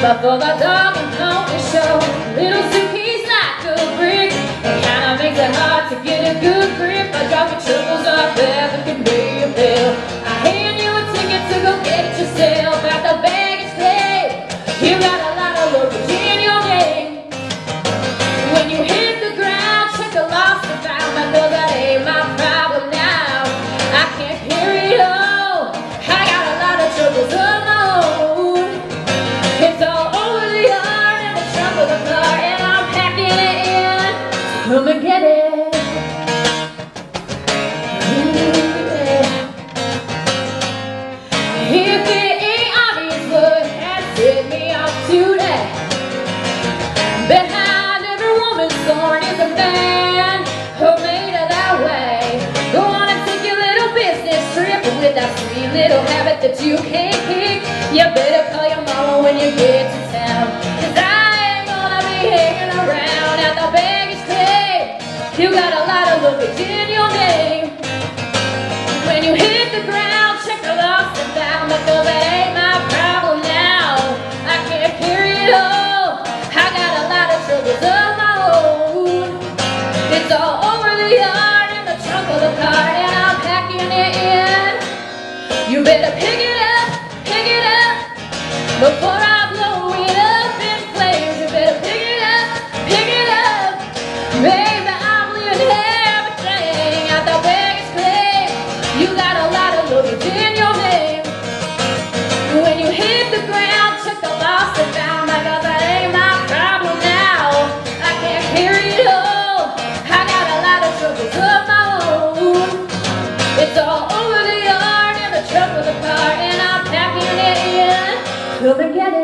But for the dog and pony show, little suitcase like a brick, it kinda makes it hard to get a good grip. I drop your troubles off there that can pay a bill. I hand you a ticket to go get it yourself at the baggage claim. You got a lot of luggage in your name. When you hit the ground, check the lost and found. I know that ain't my problem now. I can't carry it all. I got a lot of troubles of my own. It's all over the yard in the trunk of the car, and I'm packing it in. Come and get it. If it ain't obvious what has set me off today, behind every woman's thorn is a man who made it that way. Go on and take your little business trip with that sweet little habit that you can't kick. You better call your mama when you get to town, 'cause I ain't gonna be hanging around at the baggage claim. You got a lot of luggage in your name. When you hit the ground, check the lost and found, because that ain't my problem now. I can't carry it all. I got a lot of troubles of my own. It's all over the yard in the trunk of the car, and I'm packing it in. You better pick it up before I blow it up in flames. You better pick it up, baby. I'm leaving everything at the baggage claim. You got a lot of luggage in your name. When you hit the ground, check the lost and found, because that ain't my problem now. I can't carry it all. I got a lot of troubles of my own. It's all over the yard in the trunk of the car, and I'm packing it in. Come and get it.